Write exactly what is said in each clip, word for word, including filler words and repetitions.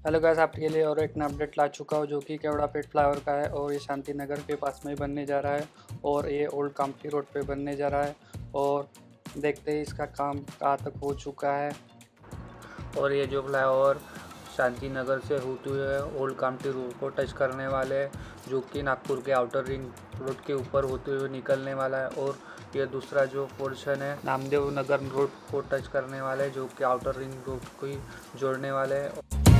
Hello guys, आपके लिए और एक नया अपडेट ला चुका हूँ जो कि केवड़ापेट फ्लाईओवर का है और ये शांति नगर के पास में ही बनने जा रहा है और ये ओल्ड कामठी रोड पे बनने जा रहा है। और देखते ही इसका काम कहाँ तक हो चुका है। और ये जो फ्लाईओवर शांति नगर से होते हुए ओल्ड कामठी रोड को टच करने वाले है, जो कि नागपुर के आउटर रिंग रोड के ऊपर होते हुए निकलने वाला है। और ये दूसरा जो पोर्शन है नामदेव नगर रोड को टच करने वाले है, जो कि आउटर रिंग रोड को ही जोड़ने वाले है।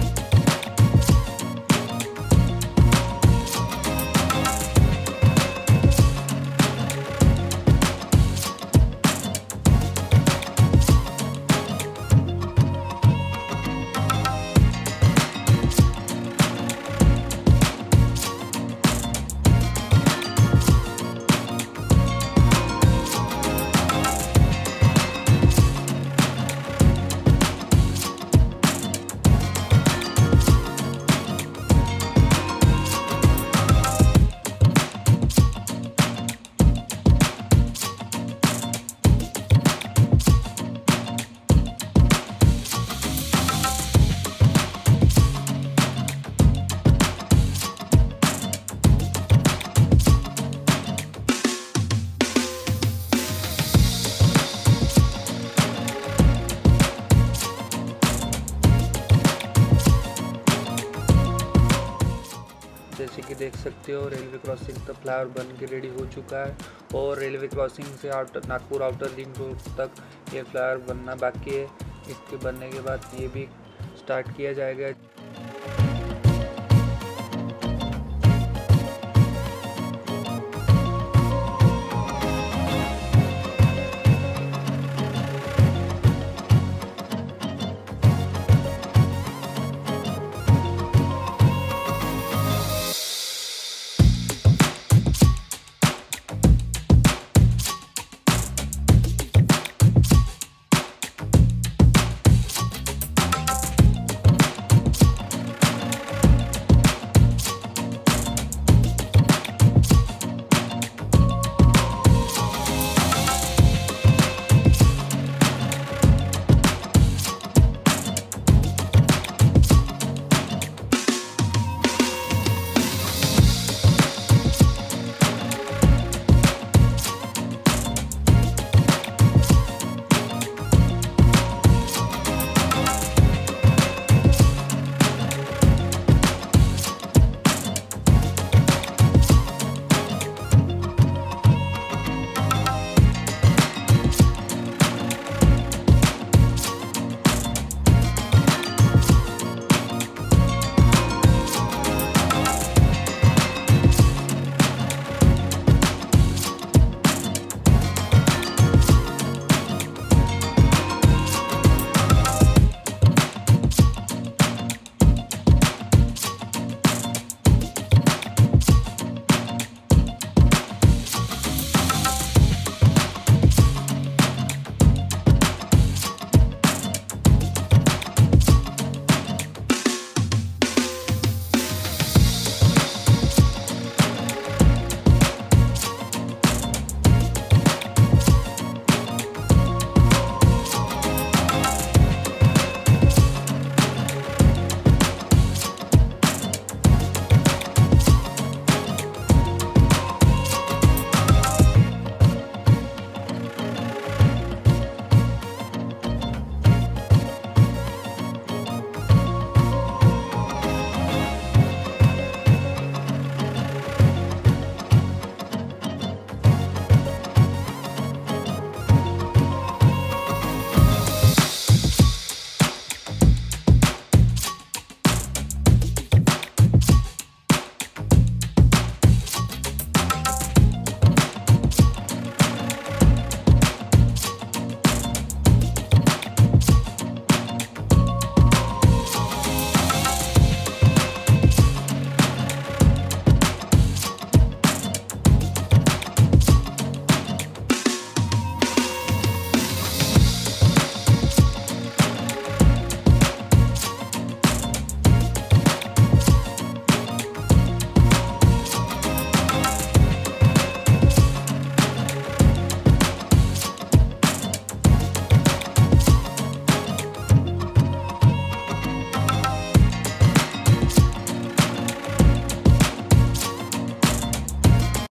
जैसे कि देख सकते हो रेलवे क्रॉसिंग का फ्लाईओवर बन के रेडी हो चुका है और रेलवे क्रॉसिंग से outer Nagpur outer ring road तक ये फ्लाईओवर बनना बाकी है। इसके बनने के बाद ये भी स्टार्ट किया जाएगा।